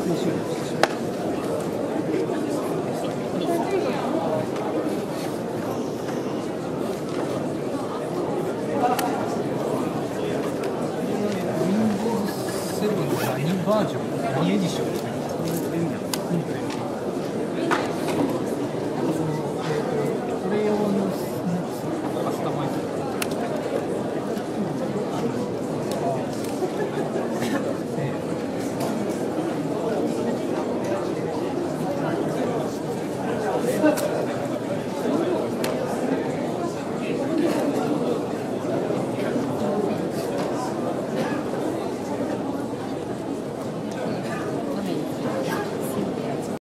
Windows 7の何バージョン、何エディション